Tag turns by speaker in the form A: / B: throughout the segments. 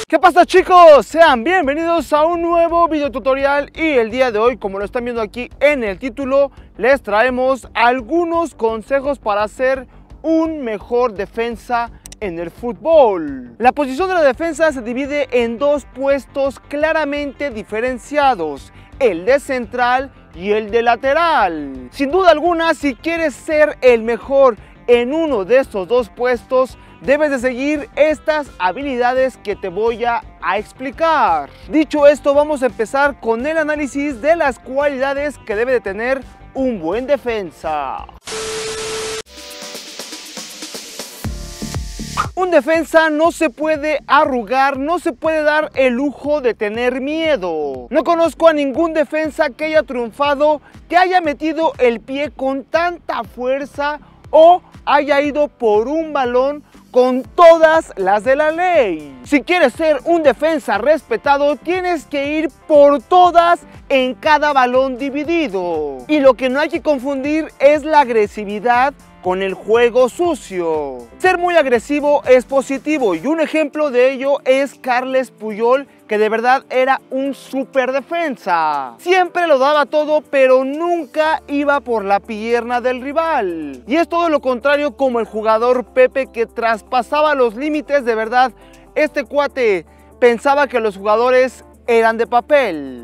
A: ¿Qué pasa, chicos? Sean bienvenidos a un nuevo video tutorial y el día de hoy, como lo están viendo aquí en el título, les traemos algunos consejos para hacer un mejor defensa en el fútbol. La posición de la defensa se divide en dos puestos claramente diferenciados, el de central y el de lateral. Sin duda alguna, si quieres ser el mejor en uno de estos dos puestos, debes de seguir estas habilidades que te voy a explicar. Dicho esto, vamos a empezar con el análisis de las cualidades que debe de tener un buen defensa. Un defensa no se puede arrugar, no se puede dar el lujo de tener miedo. No conozco a ningún defensa que haya triunfado, que haya metido el pie con tanta fuerza o haya ido por un balón con todas las de la ley. Si quieres ser un defensa respetado, tienes que ir por todas en cada balón dividido. Y lo que no hay que confundir es la agresividad con el juego sucio. Ser muy agresivo es positivo y un ejemplo de ello es Carles Puyol, que de verdad era un super defensa. Siempre lo daba todo, pero nunca iba por la pierna del rival. Y es todo lo contrario como el jugador Pepe, que traspasaba los límites de verdad. Este cuate pensaba que los jugadores eran de papel.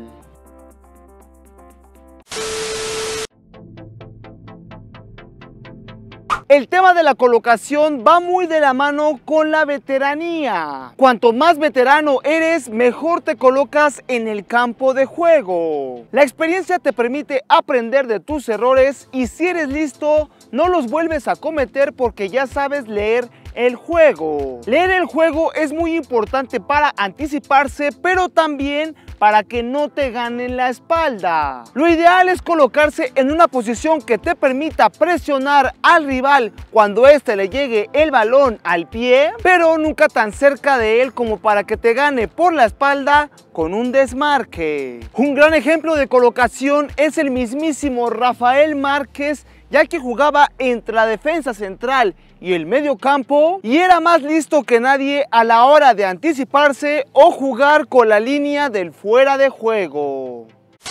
A: El tema de la colocación va muy de la mano con la veteranía. Cuanto más veterano eres, mejor te colocas en el campo de juego. La experiencia te permite aprender de tus errores y si eres listo, no los vuelves a cometer porque ya sabes leer el juego. Leer el juego es muy importante para anticiparse, pero también para que no te ganen la espalda. Lo ideal es colocarse en una posición que te permita presionar al rival cuando éste le llegue el balón al pie, pero nunca tan cerca de él como para que te gane por la espalda con un desmarque. Un gran ejemplo de colocación es el mismísimo Rafael Márquez, ya que jugaba entre la defensa central y el medio campo y era más listo que nadie a la hora de anticiparse o jugar con la línea del fuera de juego.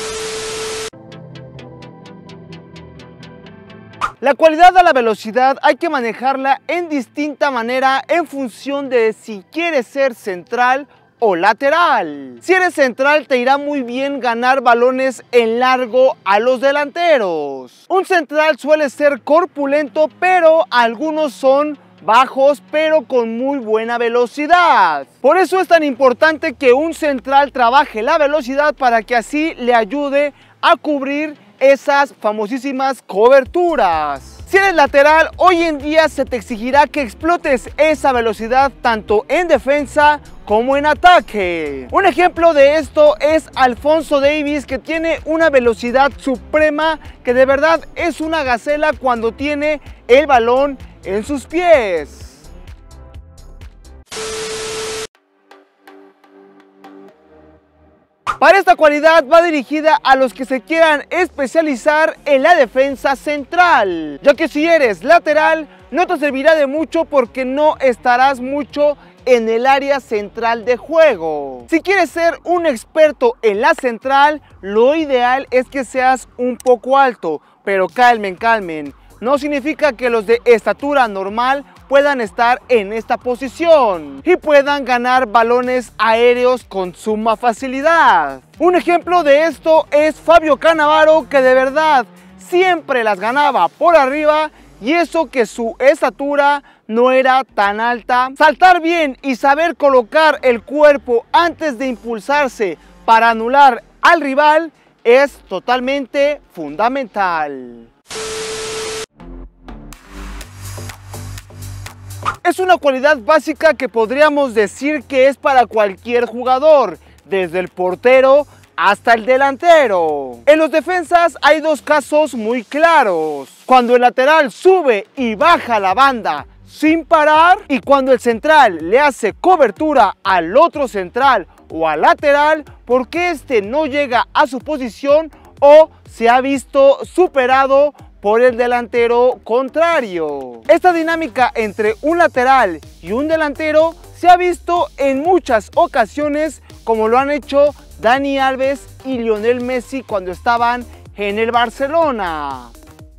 A: La cualidad a la velocidad hay que manejarla en distinta manera en función de si quieres ser central o lateral. Si eres central, te irá muy bien ganar balones en largo a los delanteros. Un central suele ser corpulento, pero algunos son bajos pero con muy buena velocidad. Por eso es tan importante que un central trabaje la velocidad para que así le ayude a cubrir esas famosísimas coberturas. Si eres lateral, hoy en día se te exigirá que explotes esa velocidad tanto en defensa como en ataque. Un ejemplo de esto es Alfonso Davies, que tiene una velocidad suprema, que de verdad es una gacela cuando tiene el balón en sus pies. Para esta cualidad va dirigida a los que se quieran especializar en la defensa central, ya que si eres lateral no te servirá de mucho porque no estarás mucho en el área central de juego. Si quieres ser un experto en la central, lo ideal es que seas un poco alto, pero calmen, no significa que los de estatura normal puedan estar en esta posición y puedan ganar balones aéreos con suma facilidad. Un ejemplo de esto es Fabio Cannavaro, que de verdad siempre las ganaba por arriba y eso que su estatura no era tan alta. Saltar bien y saber colocar el cuerpo antes de impulsarse para anular al rival es totalmente fundamental. Es una cualidad básica que podríamos decir que es para cualquier jugador, desde el portero hasta el delantero. En los defensas hay dos casos muy claros: cuando el lateral sube y baja la banda sin parar y cuando el central le hace cobertura al otro central o al lateral porque este no llega a su posición o se ha visto superado por el delantero contrario. Esta dinámica entre un lateral y un delantero se ha visto en muchas ocasiones como lo han hecho Dani Alves y Lionel Messi cuando estaban en el Barcelona.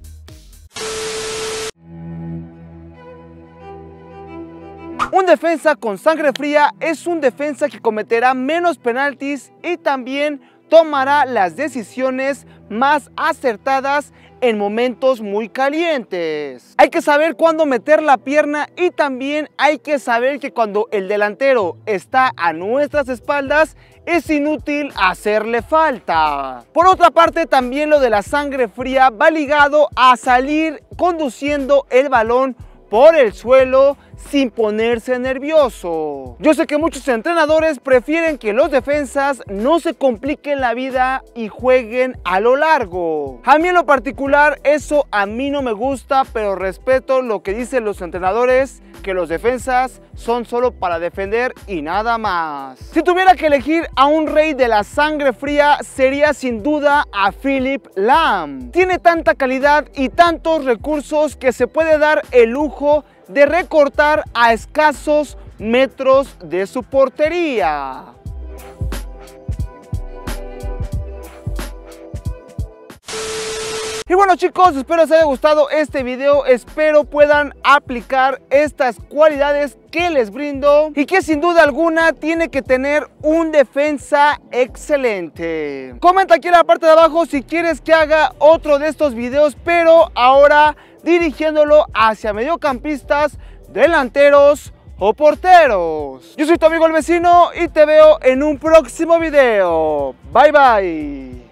A: Un defensa con sangre fría es un defensa que cometerá menos penaltis y también tomará las decisiones más acertadas en momentos muy calientes. Hay que saber cuándo meter la pierna y también hay que saber que cuando el delantero está a nuestras espaldas es inútil hacerle falta. Por otra parte, también lo de la sangre fría va ligado a salir conduciendo el balón por el suelo sin ponerse nervioso. Yo sé que muchos entrenadores prefieren que los defensas no se compliquen la vida y jueguen a lo largo. A mí en lo particular eso a mí no me gusta, pero respeto lo que dicen los entrenadores, que los defensas son solo para defender y nada más. Si tuviera que elegir a un rey de la sangre fría, sería sin duda a Philipp Lahm. Tiene tanta calidad y tantos recursos que se puede dar el lujo de recortar a escasos metros de su portería. Y bueno chicos, espero les haya gustado este video, espero puedan aplicar estas cualidades que les brindo y que sin duda alguna tiene que tener un defensa excelente. Comenta aquí en la parte de abajo si quieres que haga otro de estos videos, pero ahora dirigiéndolo hacia mediocampistas, delanteros o porteros. Yo soy tu amigo el vecino y te veo en un próximo video. Bye bye.